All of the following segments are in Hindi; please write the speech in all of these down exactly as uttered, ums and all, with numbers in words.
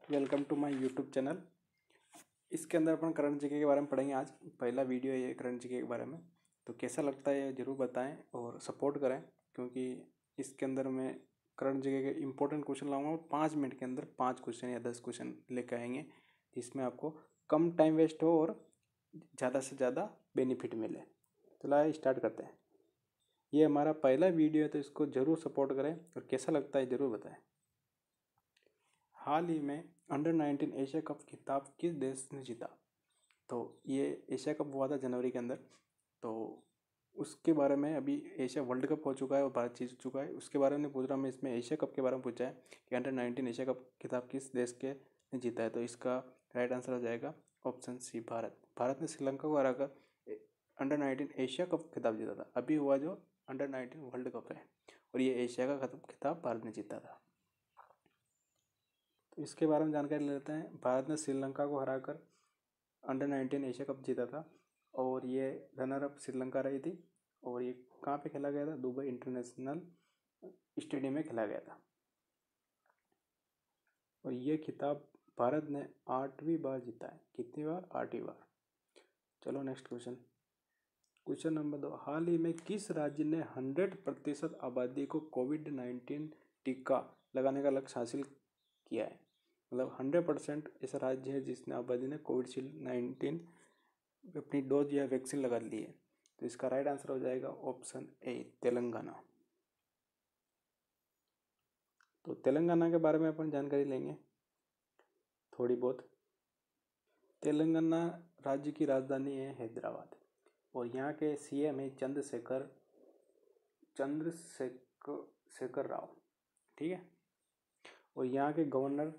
Welcome to my YouTube channel. इसके अंदर अपन करंट जीके के बारे में पढ़ेंगे। आज पहला वीडियो है ये करंट जीके के बारे में, तो कैसा लगता है ज़रूर बताएं और सपोर्ट करें, क्योंकि इसके अंदर मैं करंट जीके के इंपॉर्टेंट क्वेश्चन लाऊंगा और पाँच मिनट के अंदर पाँच क्वेश्चन या दस क्वेश्चन लेकर आएंगे, जिसमें आपको कम टाइम वेस्ट हो और ज़्यादा से ज़्यादा बेनिफिट मिले। तो लाइए स्टार्ट करते हैं। ये हमारा पहला वीडियो है, तो इसको ज़रूर सपोर्ट करें और कैसा लगता है ज़रूर बताएं। हाल ही में अंडर नाइनटीन एशिया कप खिताब किस देश ने जीता? तो ये एशिया कप हुआ था जनवरी के अंदर, तो उसके बारे में अभी एशिया वर्ल्ड कप हो चुका है और भारत जीत चुका है। उसके बारे में पूछ रहा हूँ मैं, इसमें एशिया कप के बारे में पूछा है कि अंडर नाइनटीन एशिया कप खिताब किस देश के ने जीता है। तो इसका राइट आंसर हो जाएगा ऑप्शन सी, भारत। भारत ने श्रीलंका को हराकर अंडर नाइनटीन एशिया कप खिताब जीता था। अभी हुआ जो अंडर नाइनटीन वर्ल्ड कप है, और ये एशिया का खिताब भारत ने जीता था। तो इसके बारे में जानकारी ले लेते हैं। भारत ने श्रीलंका को हराकर अंडर नाइनटीन एशिया कप जीता था, और ये रनर अप श्रीलंका रही थी। और ये कहाँ पे खेला गया था? दुबई इंटरनेशनल स्टेडियम में खेला गया था। और ये खिताब भारत ने आठवीं बार जीता है। कितनी बार? आठवीं बार। चलो नेक्स्ट क्वेश्चन। क्वेश्चन नंबर दो। हाल ही में किस राज्य ने हंड्रेड प्रतिशत आबादी को कोविड नाइन्टीन टीका लगाने का लक्ष्य हासिल किया है? मतलब हंड्रेड परसेंट ऐसा राज्य है जिसने आबादी ने कोविड नाइन्टीन अपनी डोज या वैक्सीन लगा ली है। तो इसका राइट आंसर हो जाएगा ऑप्शन ए, तेलंगाना। तो तेलंगाना के बारे में अपन जानकारी लेंगे थोड़ी बहुत। तेलंगाना राज्य की राजधानी है हैदराबाद, और यहाँ के सीएम है चंद्रशेखर चंद्रशेखर शेखर राव, ठीक है। और यहाँ के गवर्नर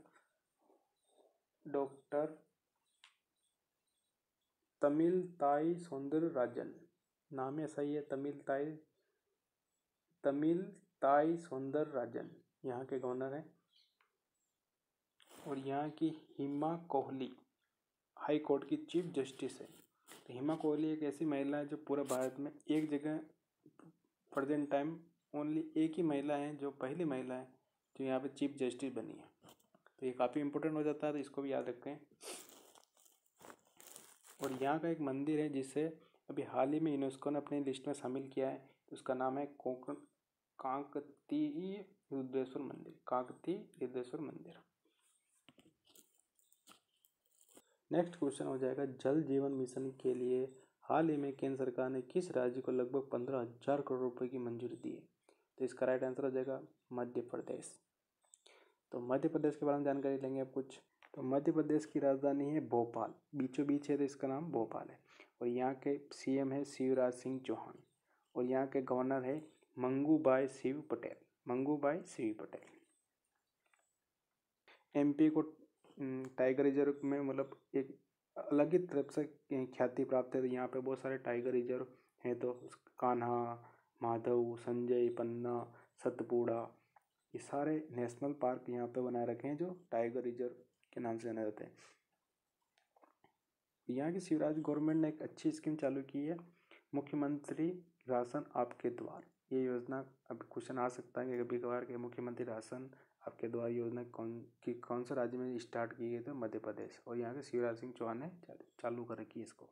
डॉक्टर तमिलताई सौंदरराजन, नाम है ऐसा ही है, तमिलताई तमिलताई सौंदरराजन यहाँ के गवर्नर हैं। और यहाँ की हिमा कोहली हाई कोर्ट की चीफ जस्टिस है। तो हिमा कोहली एक ऐसी महिला है जो पूरे भारत में एक जगह प्रेजेंट टाइम ओनली एक ही महिला है, जो पहली महिला है जो यहाँ पे चीफ जस्टिस बनी है। तो ये काफ़ी इंपॉर्टेंट हो जाता है, तो इसको भी याद रखें। और यहाँ का एक मंदिर है जिसे अभी हाल ही में यूनेस्को ने अपनी लिस्ट में शामिल किया है। तो उसका नाम है कोंकण काकतीय रुद्रेश्वर मंदिर। काकतीय रुद्रेश्वर मंदिर। नेक्स्ट क्वेश्चन हो जाएगा, जल जीवन मिशन के लिए हाल ही में केंद्र सरकार ने किस राज्य को लगभग पंद्रह हजार करोड़ रुपए की मंजूरी दी है? तो इसका राइट आंसर हो जाएगा मध्य प्रदेश। तो मध्य प्रदेश के बारे में जानकारी लेंगे अब कुछ। तो मध्य प्रदेश की राजधानी है भोपाल, बीचों बीच है, तो इसका नाम भोपाल है। और यहाँ के सीएम है शिवराज सिंह चौहान, और यहाँ के गवर्नर है मंगूभाई शिव पटेल। मंगूभाई शिव पटेल। एमपी को टाइगर रिजर्व में मतलब एक अलग ही तरफ से ख्याति प्राप्त है। यहाँ पे बहुत सारे टाइगर रिजर्व हैं, तो कान्हा, माधव, संजय, पन्ना, सतपुड़ा, ये सारे नेशनल पार्क यहाँ पे बनाए रखे हैं, जो टाइगर रिजर्व के नाम से जाने जाते हैं। यहाँ की शिवराज गवर्नमेंट ने एक अच्छी स्कीम चालू की है, मुख्यमंत्री राशन आपके द्वार। ये योजना, अब क्वेश्चन आ सकता है कि कभी कभार के मुख्यमंत्री राशन आपके द्वार योजना कौन की कौन से राज्य में स्टार्ट की गई? तो मध्य प्रदेश। और यहाँ के शिवराज सिंह चौहान ने चालू कर रखी है इसको।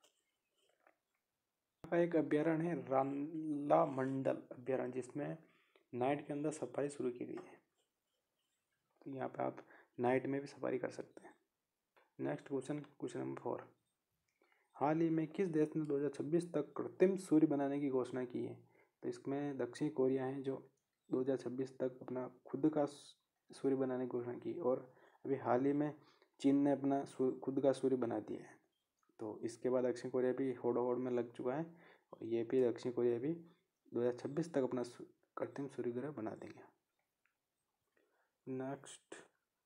यहाँ का एक अभ्यारण्य है राला मंडल अभ्यारण्य, जिसमें नाइट के अंदर सफारी शुरू की गई है। तो यहाँ पे आप नाइट में भी सफारी कर सकते हैं। Next question, question number four. हाल ही में किस देश ने दो हज़ार छब्बीस तक कृत्रिम सूर्य बनाने की घोषणा की है? तो इसमें दक्षिण कोरिया है, जो दो हज़ार छब्बीस तक अपना खुद का सूर्य बनाने की घोषणा की। और अभी हाल ही में चीन ने अपना खुद का सूर्य बना दिया है। तो इसके बाद दक्षिण कोरिया भी होड़ होड़ में लग चुका है, और ये भी दक्षिण कोरिया भी दो हज़ार छब्बीस तक अपना कृत्रिम सूर्य ग्रह बना देंगे। नेक्स्ट,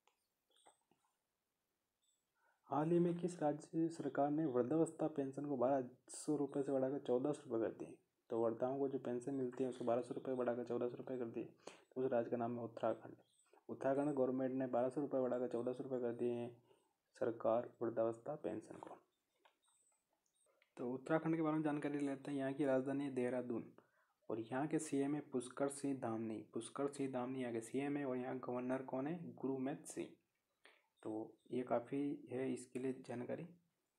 हाल ही में किस राज्य सरकार ने वृद्धावस्था पेंशन को बारह सौ रुपये से बढ़ाकर चौदह सौ रुपये कर दी? तो वृद्धाओं को जो पेंशन मिलती है उसको बारह सौ रुपये बढ़ाकर चौदह सौ रुपये कर दी। तो उस राज्य का नाम है उत्तराखंड। उत्तराखंड गवर्नमेंट ने बारह सौ रुपये बढ़ाकर चौदह सौ रुपये कर दिए हैं सरकार वृद्धावस्था पेंशन को। तो उत्तराखंड के बारे में जानकारी लेते हैं। यहाँ की राजधानी है देहरादून, और यहाँ के सीएम है पुष्कर सिंह धामी। पुष्कर सिंह धामी यहाँ के सीएम है, और यहाँ गवर्नर कौन है? गुरमीत सिंह। तो ये काफ़ी है इसके लिए जानकारी।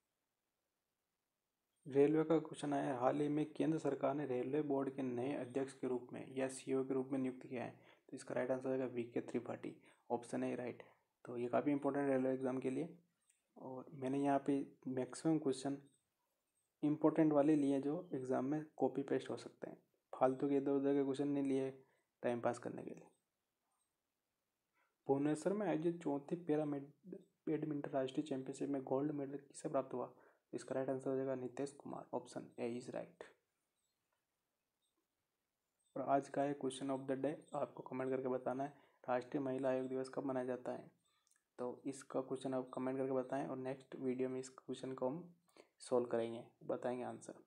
रेलवे का क्वेश्चन आया, हाल ही में केंद्र सरकार ने रेलवे बोर्ड के नए अध्यक्ष के रूप में या सीईओ के रूप में नियुक्त किया है। तो इसका राइट आंसर होगा वी के त्रिपाठी, ऑप्शन है राइट। तो ये काफ़ी इंपॉर्टेंट रेलवे एग्जाम के लिए। और मैंने यहाँ पे मैक्सिमम क्वेश्चन इंपॉर्टेंट वाले लिए जो एग्ज़ाम में कॉपी पेस्ट हो सकते हैं, फालतू के इधर उधर के क्वेश्चन नहीं लिए टाइम पास करने के लिए। भुवनेश्वर में आयोजित चौथी पैरा बैडमिंटन राष्ट्रीय चैंपियनशिप में गोल्ड मेडल किसे प्राप्त हुआ? इसका राइट आंसर हो जाएगा Nitesh Kumar, option A is right. और आज का है क्वेश्चन ऑफ द डे, आपको कमेंट करके बताना है राष्ट्रीय महिला आयोग दिवस कब मनाया जाता है। तो इसका क्वेश्चन आप कमेंट करके बताएं और नेक्स्ट वीडियो में इस क्वेश्चन को हम सॉल्व करेंगे, बताएंगे आंसर।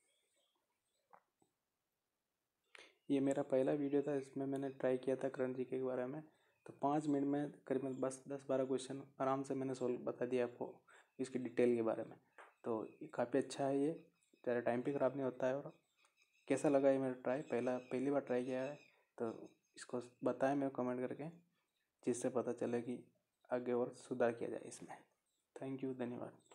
ये मेरा पहला वीडियो था, इसमें मैंने ट्राई किया था करंट जीके के बारे में। तो पाँच मिनट में करीबन बस दस बारह क्वेश्चन आराम से मैंने सॉल्व बता दिया आपको इसकी डिटेल के बारे में। तो काफ़ी अच्छा है ये, ज़्यादा टाइम भी ख़राब नहीं होता है। और कैसा लगा ये मेरा ट्राई, पहला पहली बार ट्राई किया है, तो इसको बताएं मेरे कमेंट करके, जिससे पता चले कि आगे और सुधार किया जाए इसमें। थैंक यू, धन्यवाद।